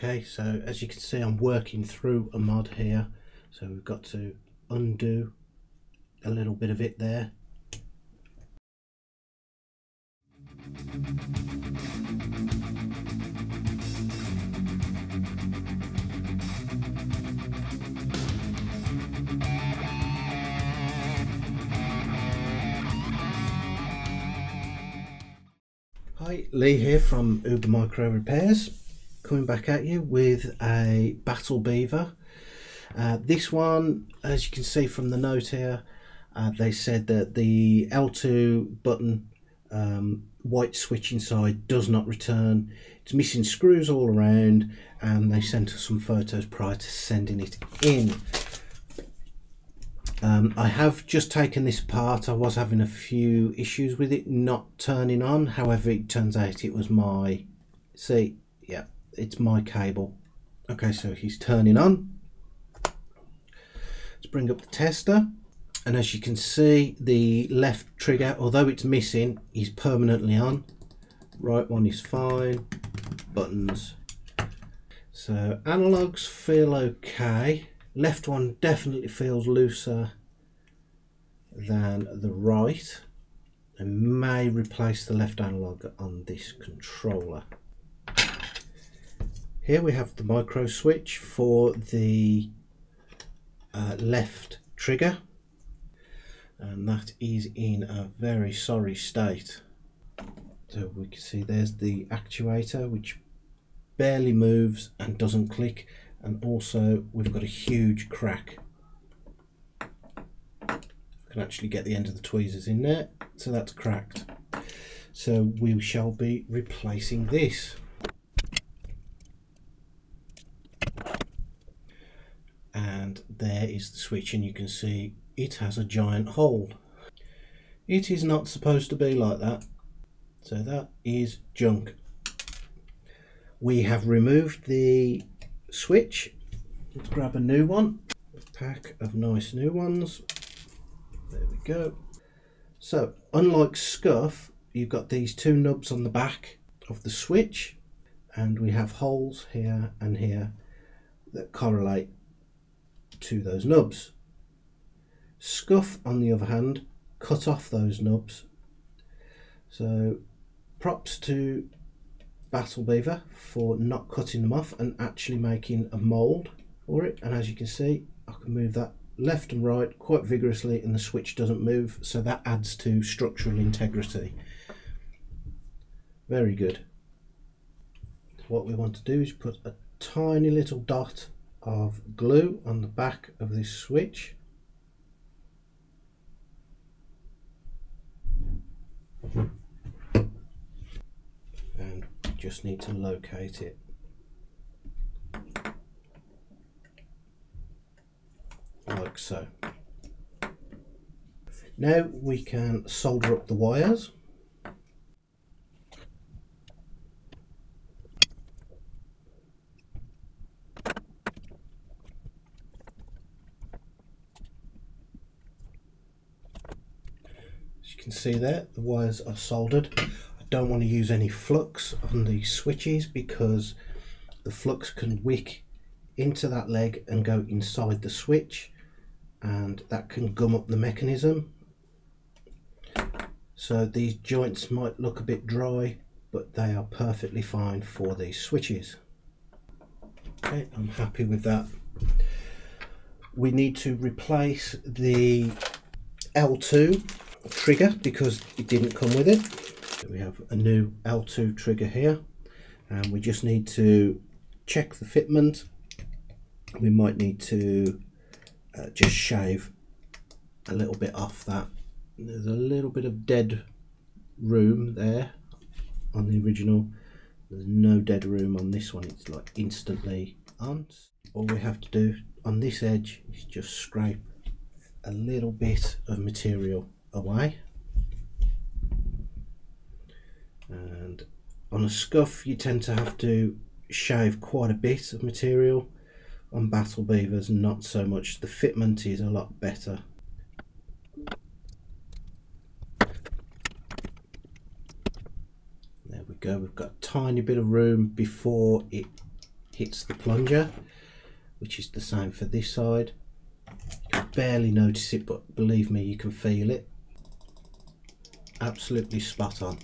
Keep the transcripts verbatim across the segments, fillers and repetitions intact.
Okay, so as you can see, I'm working through a mod here, so we've got to undo a little bit of it there. Hi, Lee here from Uber Micro Repairs, coming back at you with a Battle Beaver. Uh, this one, as you can see from the note here, uh, they said that the L two button um, white switch inside does not return. It's missing screws all around, and they sent us some photos prior to sending it in. Um, I have just taken this apart. I was having a few issues with it not turning on. However, it turns out it was my, see, yeah, it's my cable. Okay, so he's turning on. Let's bring up the tester. And as you can see, the left trigger, although it's missing, is permanently on. Right one is fine. Buttons. So analogs feel okay. Left one definitely feels looser than the right. I may replace the left analog on this controller. Here we have the micro switch for the uh, left trigger, and that is in a very sorry state. So we can see there's the actuator, which barely moves and doesn't click. And also we've got a huge crack. I can actually get the end of the tweezers in there, so that's cracked. So we shall be replacing this. And there is the switch, and you can see it has a giant hole. It is not supposed to be like that. So that is junk. We have removed the switch. Let's grab a new one, a pack of nice new ones. There we go. So unlike Scuff, you've got these two nubs on the back of the switch, and we have holes here and here that correlate to those nubs. Scuff, on the other hand, cut off those nubs. So props to Battle Beaver for not cutting them off and actually making a mould for it. And as you can see, I can move that left and right quite vigorously and the switch doesn't move, so that adds to structural integrity. Very good. What we want to do is put a tiny little dot of glue on the back of this switch. And just need to locate it. Like so. Now we can solder up the wires. As you can see there, the wires are soldered. I don't want to use any flux on the switches because the flux can wick into that leg and go inside the switch, and that can gum up the mechanism. So these joints might look a bit dry, but they are perfectly fine for these switches. Okay, I'm happy with that. We need to replace the L two trigger because it didn't come with it. So we have a new L two trigger here, and we just need to check the fitment. We might need to uh, just shave a little bit off that. There's a little bit of dead room there on the original. There's no dead room on this one. It's like instantly on. All we have to do on this edge is just scrape a little bit of material away. And on a Scuff you tend to have to shave quite a bit of material. On Battle Beavers not so much. The fitment is a lot better. There we go, we've got a tiny bit of room before it hits the plunger, which is the same for this side. You can barely notice it, but believe me, you can feel it. Absolutely spot on.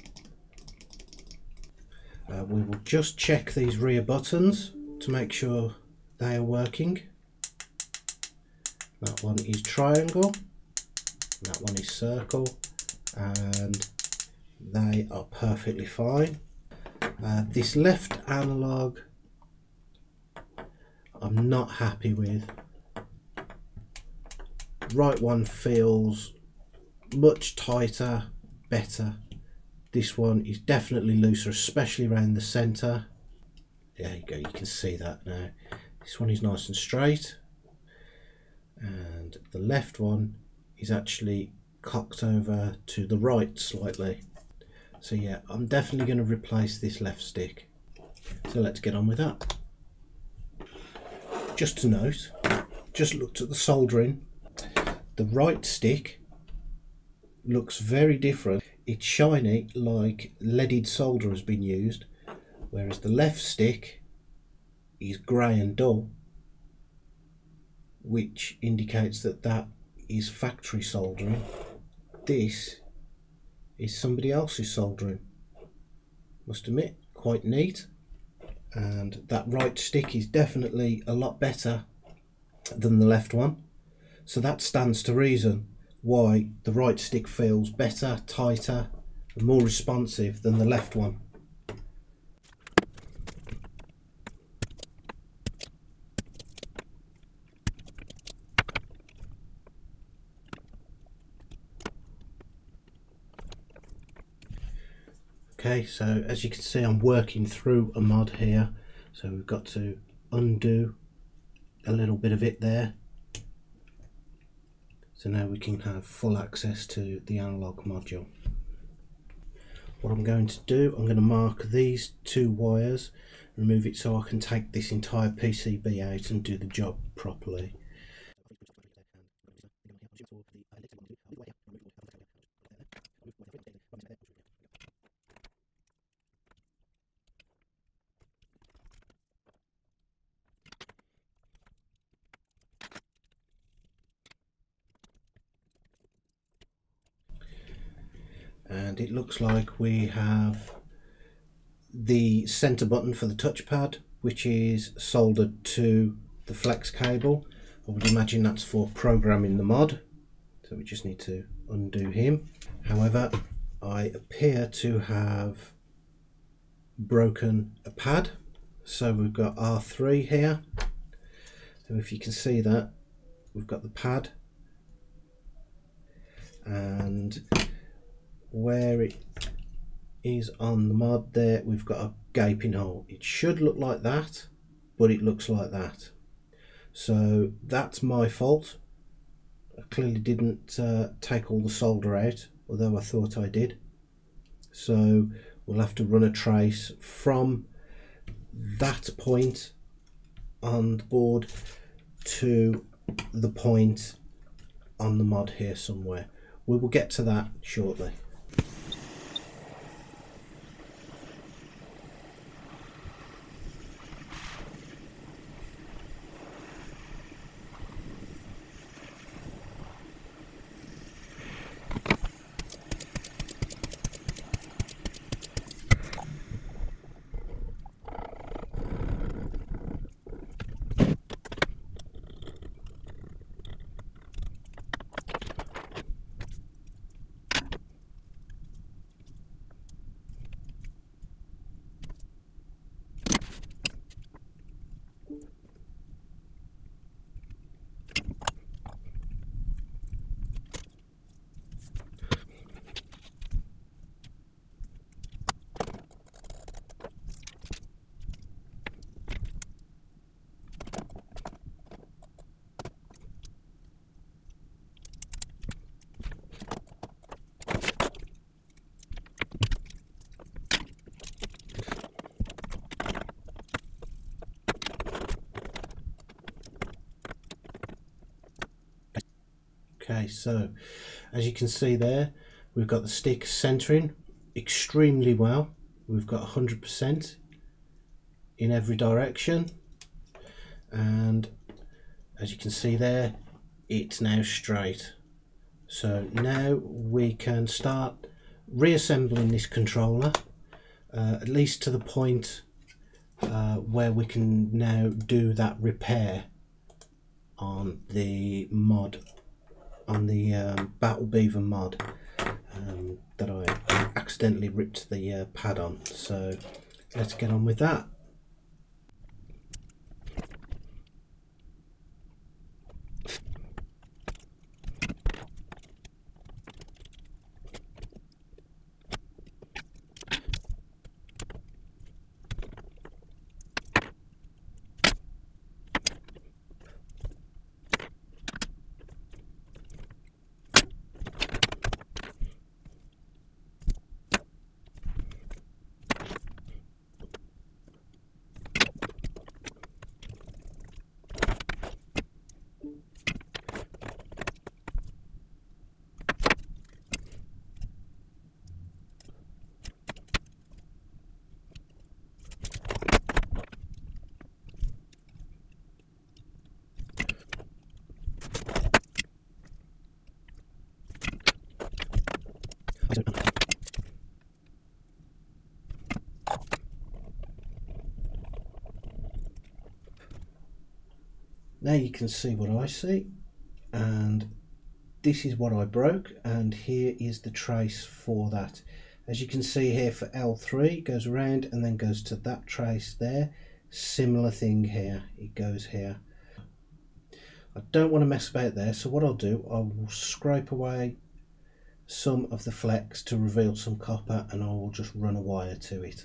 Uh, we will just check these rear buttons to make sure they are working. That one is triangle, that one is circle, and they are perfectly fine. Uh, this left analog I'm not happy with. Right one feels much tighter, better. This one is definitely looser, especially around the centre. There you go, you can see that now. This one is nice and straight, and the left one is actually cocked over to the right slightly. So yeah, I'm definitely going to replace this left stick. So let's get on with that. Just to note, just looked at the soldering. The right stick looks very different. It's shiny, like leaded solder has been used, whereas the left stick is grey and dull, which indicates that that is factory soldering. This is somebody else's soldering. Must admit, quite neat. And that right stick is definitely a lot better than the left one. So that stands to reason why the right stick feels better, tighter, and more responsive than the left one. Okay, so as you can see, I'm working through a mod here, so we've got to undo a little bit of it there. So now we can have full access to the analog module. What I'm going to do, I'm going to mark these two wires, remove it so I can take this entire P C B out and do the job properly. And it looks like we have the center button for the touchpad, which is soldered to the flex cable. I would imagine that's for programming the mod, so we just need to undo him. However, I appear to have broken a pad, so we've got R three here. So if you can see that, we've got the pad, and where it is on the mod there, we've got a gaping hole. It should look like that, but it looks like that. So that's my fault. I clearly didn't uh, take all the solder out, although I thought I did. So we'll have to run a trace from that point on the board to the point on the mod here somewhere. We will get to that shortly. Okay, so as you can see there, we've got the stick centering extremely well. We've got one hundred percent. in every direction, and as you can see there, it's now straight. So now we can start reassembling this controller, uh, at least to the point uh, where we can now do that repair on the mod, on the um, Battle Beaver mod um, that I accidentally ripped the uh, pad on. So let's get on with that. Now you can see what I see, and this is what I broke, and here is the trace for that. As you can see here for L three, it goes around and then goes to that trace there. Similar thing here, it goes here. I don't want to mess about there, so what I'll do, I will scrape away some of the flex to reveal some copper, and I will just run a wire to it.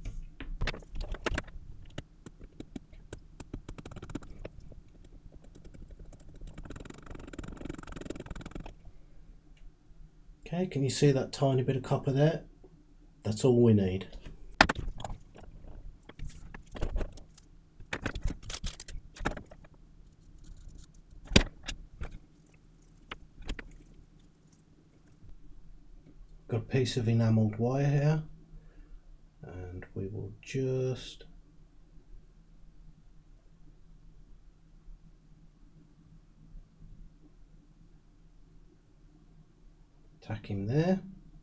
Okay, can you see that tiny bit of copper there? That's all we need. Got a piece of enamelled wire here, and we will just tack him there,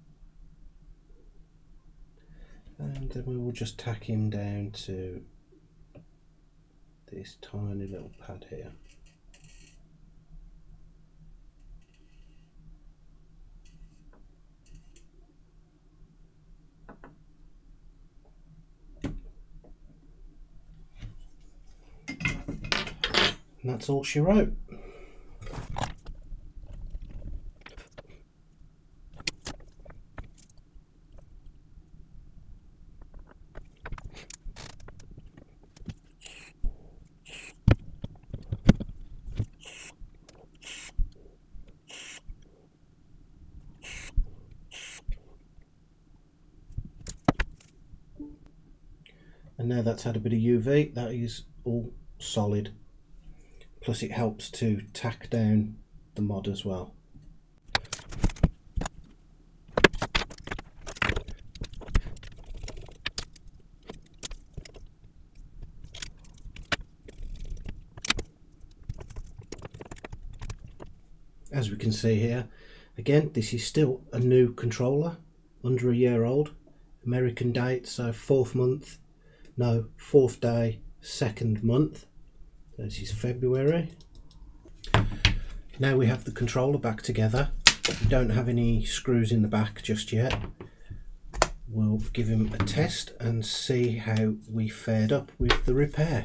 and then we will just tack him down to this tiny little pad here. And that's all she wrote. And now that's had a bit of U V, that is all solid. Plus it helps to tack down the mod as well. As we can see here, again, this is still a new controller, under a year old. American date, so fourth month, no, fourth day, second month. So this is February. Now we have the controller back together. We don't have any screws in the back just yet. We'll give him a test and see how we fared up with the repair.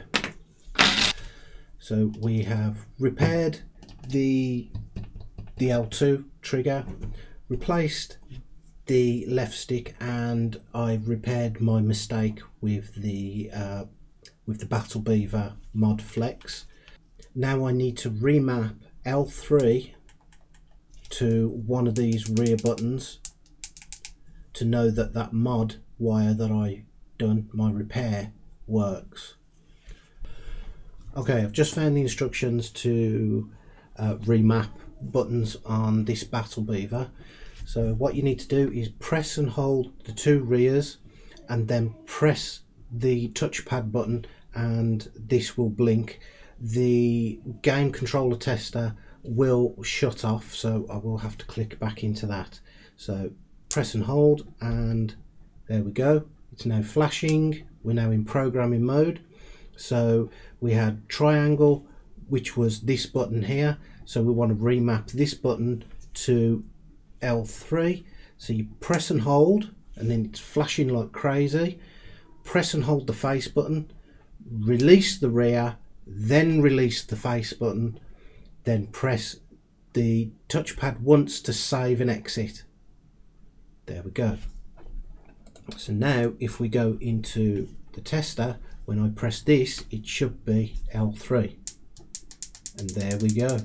So we have repaired the the L two trigger, replaced the left stick, and I repaired my mistake with the uh, with the Battle Beaver mod flex. Now I need to remap L three to one of these rear buttons to know that that mod wire that I done my repair works. Okay, I've just found the instructions to uh, remap buttons on this Battle Beaver. So what you need to do is press and hold the two rears and then press the touchpad button and this will blink. The game controller tester will shut off, so I will have to click back into that. So press and hold, and there we go. It's now flashing. We're now in programming mode. So we had triangle, which was this button here. So we want to remap this button to L three. So you press and hold, and then it's flashing like crazy. Press and hold the face button, release the rear, then release the face button, then press the touchpad once to save and exit. There we go. So now if we go into the tester, when I press this, it should be L three, and there we go.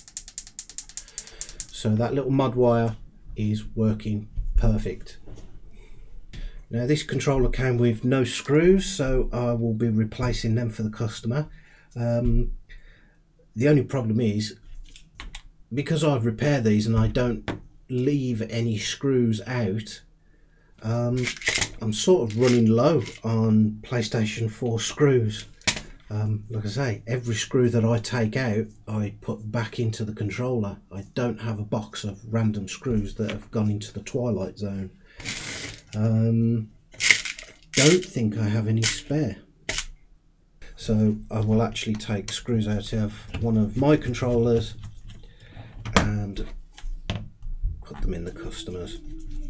So that little mod wire is working perfect. Now this controller came with no screws, so I will be replacing them for the customer. Um, the only problem is, because I've repaired these and I don't leave any screws out, um, I'm sort of running low on PlayStation four screws. Um, like I say, every screw that I take out I put back into the controller. I don't have a box of random screws that have gone into the Twilight Zone. Um, don't think I have any spare, so I will actually take screws out of one of my controllers and put them in the customer's.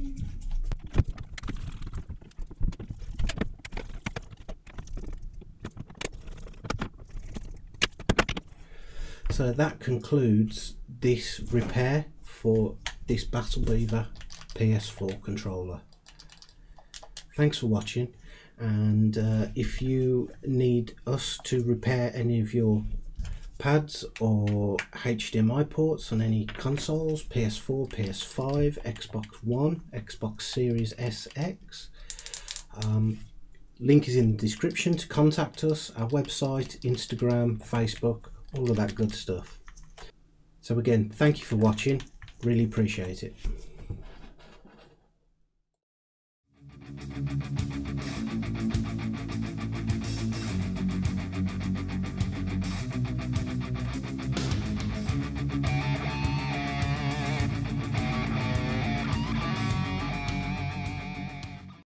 So that concludes this repair for this Battle Beaver P S four controller. Thanks for watching, and uh, if you need us to repair any of your pads or H D M I ports on any consoles, P S four, P S five, Xbox One, Xbox Series S X, um, link is in the description to contact us, our website, Instagram, Facebook, all of that good stuff. So again, thank you for watching, really appreciate it.